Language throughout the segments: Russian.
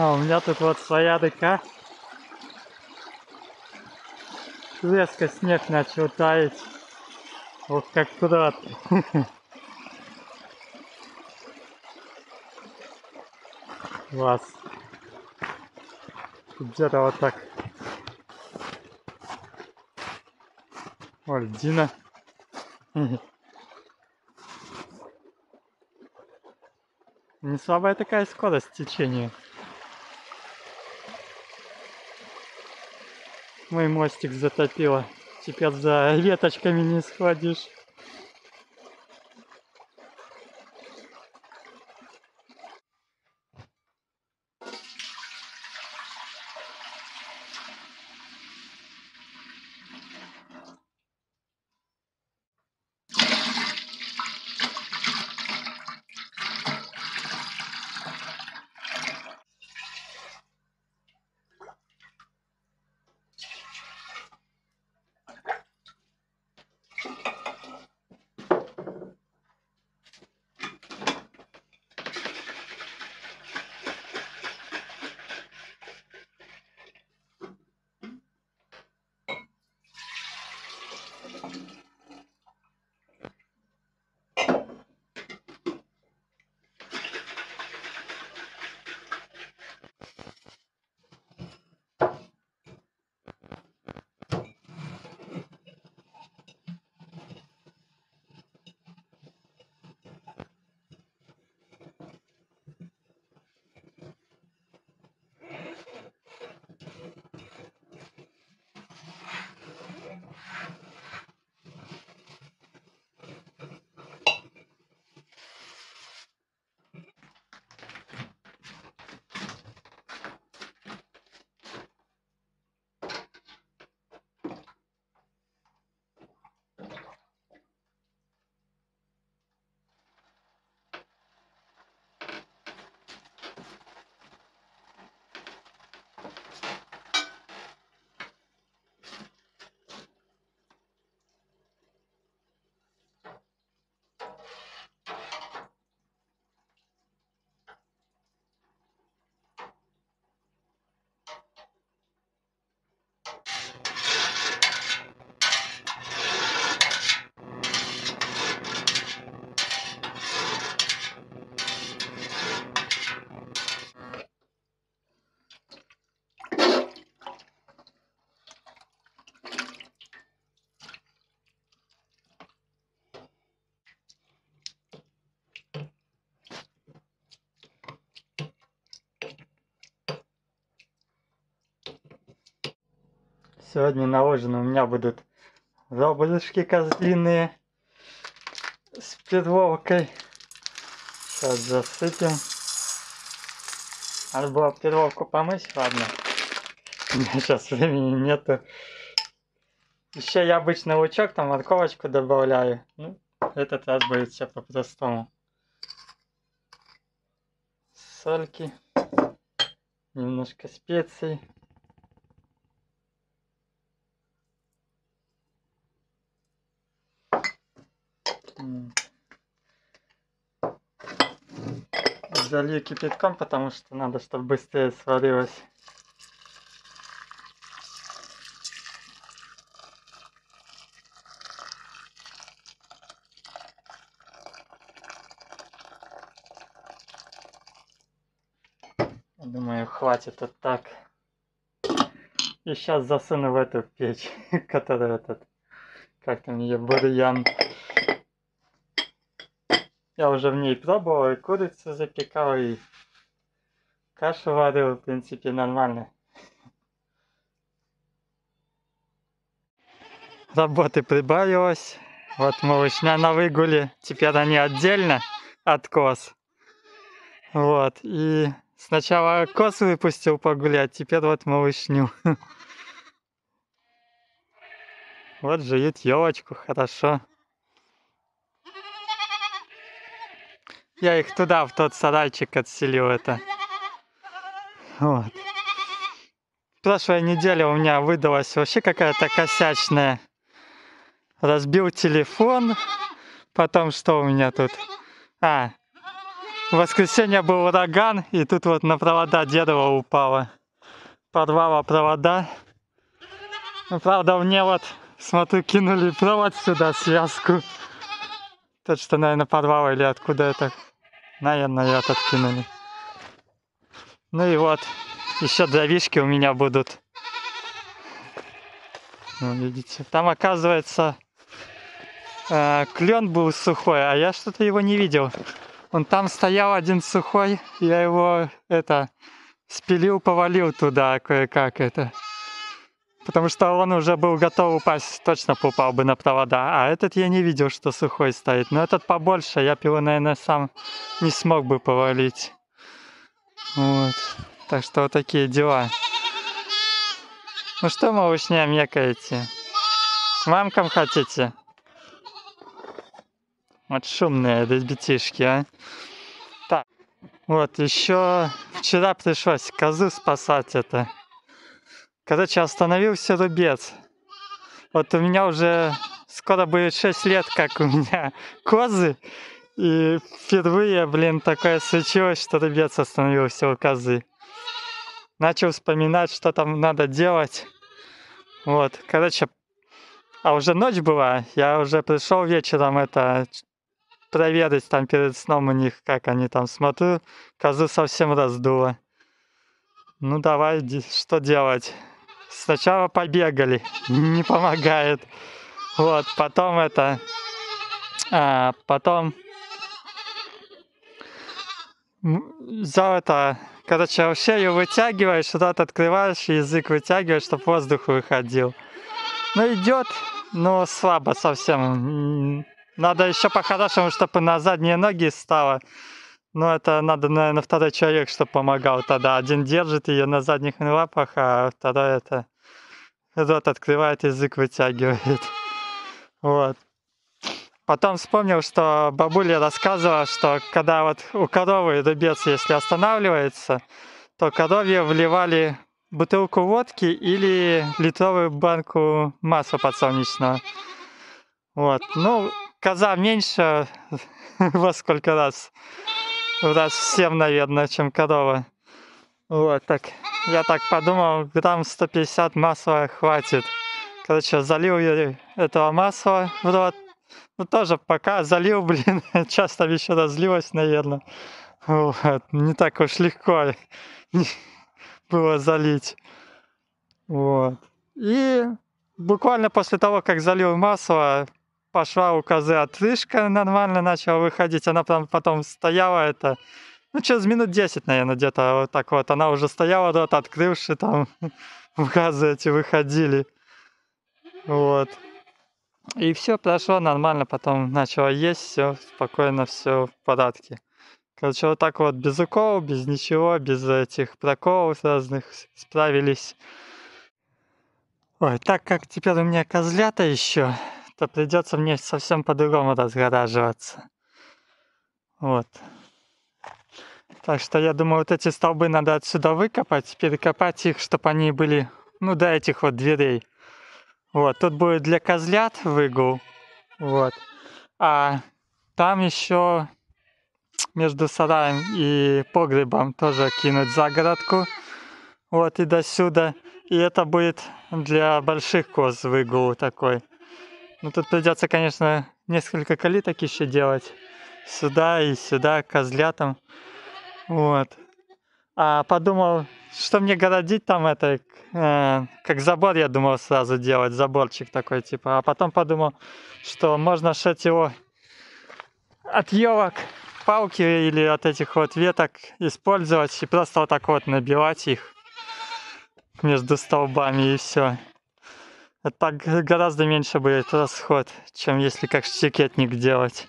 А у меня тут вот своя река. Резко снег начал таять. Ох, как куда-то. Класс. Где-то вот так. О, льдина. Не слабая такая скорость течения. Мой мостик затопило. Теперь за веточками не сходишь. Сегодня на ужин у меня будут ребрышки козлиные с перловкой. Сейчас засыпем. Надо было перловку помыть, ладно. У меня сейчас времени нету. Еще я обычно лучок, там морковочку добавляю. Ну, этот раз будет все по-простому. Сольки. Немножко специй. Залью кипятком, потому что надо, чтобы быстрее сварилось. Думаю, хватит вот так. И сейчас засуну в эту печь, которая этот, как там ее, бурьян. Я уже в ней пробовал, и курицу запекал, и кашу варил, в принципе, нормально. Работы прибавилось. Вот малышня на выгуле. Теперь они отдельно от коз. Вот. И сначала коз выпустил погулять, теперь вот малышню. Вот жуют елочку, хорошо. Я их туда, в тот сарайчик отселил это. Вот. Прошлая неделя у меня выдалась вообще какая-то косячная. Разбил телефон. Потом что у меня тут? В воскресенье был ураган, и тут вот на провода дерево упало. Порвало провода. Ну, правда, мне вот, смотрю, кинули провод сюда, связку. Тот, что, наверное, порвало или откуда это. Наверное, этот кинули. Ну и вот, еще дровишки у меня будут. Ну, видите, там, оказывается, клен был сухой, а я что-то его не видел. Он там стоял один сухой, я его, спилил, повалил туда кое-как Потому что он уже был готов упасть, точно попал бы на провода. А этот я не видел, что сухой стоит. Но этот побольше, я бы его, наверное, сам не смог бы повалить. Вот. Так что вот такие дела. Ну что, малышня, мекаете? К мамкам хотите? Вот шумные ребятишки, а. Так, вот еще вчера пришлось козу спасать Короче, остановился рубец. Вот у меня уже скоро будет 6 лет, как у меня козы. И впервые, такое случилось, что рубец остановился у козы. Начал вспоминать, что там надо делать. Вот, короче, а уже ночь была. Я уже пришел вечером проверить там перед сном у них, как они там. Смотрю, козу совсем раздуло. Ну давай, что делать? Сначала побегали, не помогает. Вот, потом потом взял короче, вообще ее вытягиваешь, рот открываешь, язык вытягиваешь, чтобы воздух выходил. Ну идет, но слабо совсем. Надо еще по-хорошему, чтобы на задние ноги стало. Но это надо, наверное, второй человек, чтобы помогал тогда. Один держит ее на задних лапах, а второй рот открывает, язык вытягивает. Вот. Потом вспомнил, что бабуля рассказывала, что когда вот у коровы рубец, если останавливается, то коровье вливали бутылку водки или литровую банку масла подсолнечного. Вот. Ну, коза меньше во сколько раз. Раз в 7, наверное, чем корова. Вот, так. Я так подумал, грамм 150 масла хватит. Короче, залил я этого масла в рот. Ну, тоже пока залил, часто еще разлилось, наверное. Вот. Не так уж легко было залить. Вот. И буквально после того, как залил масло, пошла у козы отрыжка, нормально начала выходить. Она потом стояла, через минут 10, наверное, где-то вот так вот. Она уже стояла, рот открывши, там газы эти выходили. Вот. И все прошло нормально, потом начала есть, все спокойно, все в порядке. Короче, вот так вот без уколов, без ничего, без этих проколов разных справились. Ой, так как теперь у меня козлята еще, то придется мне совсем по-другому разгораживаться. Вот. Так что я думаю, вот эти столбы надо отсюда выкопать, перекопать их, чтобы они были, до этих вот дверей. Вот, тут будет для козлят выгул. Вот. А там еще между сараем и погребом тоже кинуть загородку. Вот и до сюда. И это будет для больших коз выгул такой. Ну тут придется, конечно, несколько калиток еще делать. Сюда и сюда, козлятам. Вот. А подумал, что мне городить там как забор, я думал сразу делать, заборчик такой типа. А потом подумал, что можно шить его от елок, палки или от этих вот веток использовать и просто вот так вот набивать их между столбами и все. Это так гораздо меньше будет расход, чем если как штикетник делать.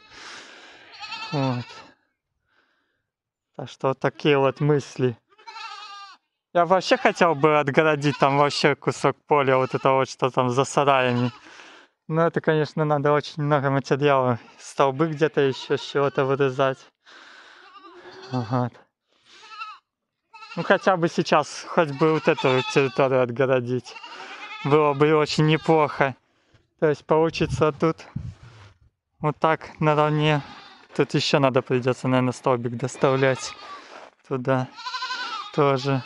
Вот. Так что вот такие вот мысли. Я вообще хотел бы отгородить там вообще кусок поля, вот это вот, что там за сараями. Но это, конечно, надо очень много материала. Столбы где-то еще с чего-то вырезать. Вот. Ну хотя бы сейчас хоть бы вот эту территорию отгородить. Было бы очень неплохо. То есть получится тут вот так наравне Тут еще надо придется, наверное, столбик доставлять туда тоже.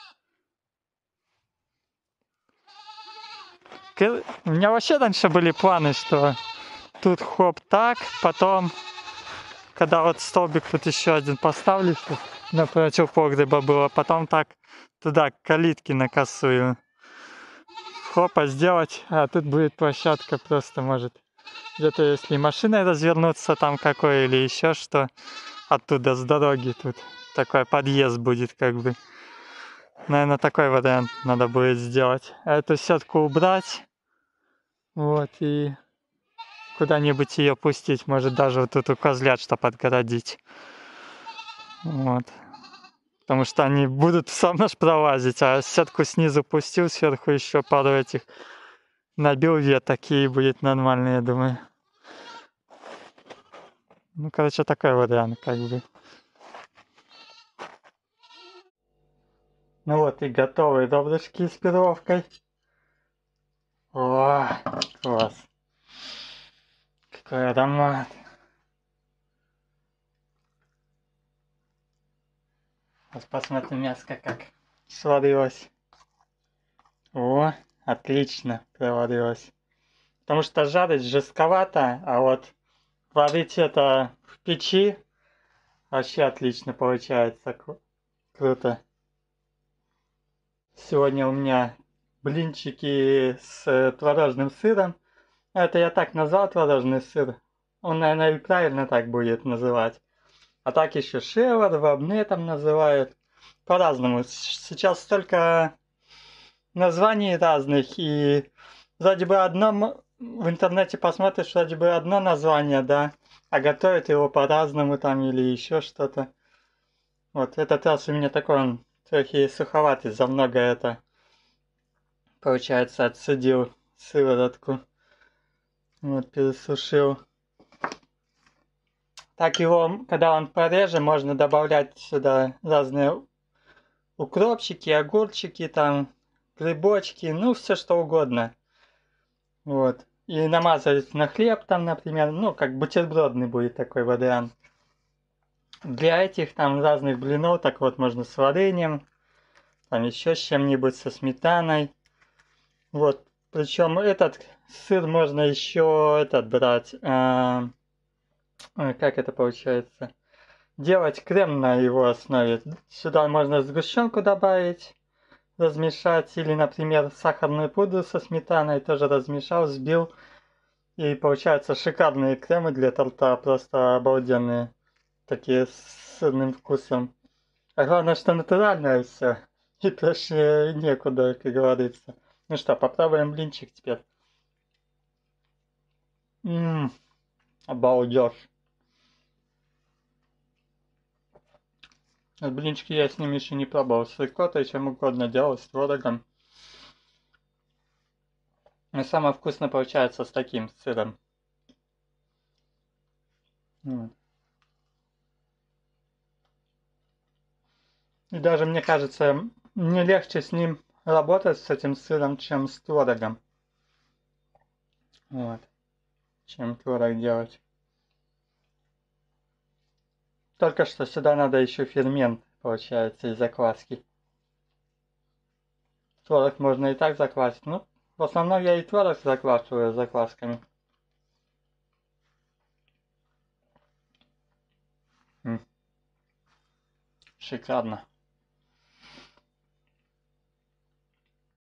У меня вообще раньше были планы, что тут хоп так, потом, когда вот столбик тут еще один поставлю, чтобы напротив погреба было, потом так туда калитки на косую. Хопа сделать, а тут будет площадка просто, может, где-то если машиной развернуться там какой или еще что, оттуда с дороги тут такой подъезд будет как бы. Наверное, такой вариант надо будет сделать. А эту сетку убрать. Вот, и куда-нибудь ее пустить. Может, даже вот тут у козлят что отгородить. Вот. Потому что они будут сам наш пролазить, а сетку снизу пустил, сверху еще пару этих набил веток, и будет нормально, я думаю. Ну, короче, такой вариант, как бы. Ну вот и готовые ребрышки с перловкой. О, класс. Какой аромат. Сейчас посмотрим мяско как сварилось. О, отлично проварилось. Потому что жарить жестковато, а вот варить это в печи вообще отлично получается. Круто. Сегодня у меня блинчики с творожным сыром. Это я так назвал творожный сыр. Он, наверное, и правильно так будет называть. А так еще шевар, вабне там называют. По-разному. Сейчас столько названий разных. И вроде бы одно... В интернете посмотришь, вроде бы одно название, да. А готовят его по-разному там или еще что-то. Вот этот раз у меня такой он трохи суховатый. За много это... Получается, отсудил сыворотку. Вот, пересушил. Так его, когда он пореже, можно добавлять сюда разные укропчики, огурчики, там, грибочки, ну, все что угодно. Вот. И намазать на хлеб там, например, ну, как бутербродный будет такой вариант. Для этих там разных блинов, так вот, можно с вареньем, там еще с чем-нибудь, со сметаной. Вот. Причем этот сыр можно еще этот брать, как это получается? Делать крем на его основе. Сюда можно сгущенку добавить, размешать, или, например, сахарную пудру со сметаной тоже размешал, взбил. И получаются шикарные кремы для торта, просто обалденные, такие с сырным вкусом. А главное, что натуральное все, и проще некуда, как говорится. Ну что, попробуем блинчик теперь. Обалдеж. Блинчики я с ними еще не пробовал. С рикоттой, чем угодно делал, с творогом. Но самое вкусное получается с таким сыром. И даже, мне кажется, мне легче с ним работать, с этим сыром, чем с творогом. Вот. Чем творог делать. Только что сюда надо еще фермент, получается, из закваски. Творог можно и так заквасить, но в основном я и творог заквашиваю заквасками. Шикарно.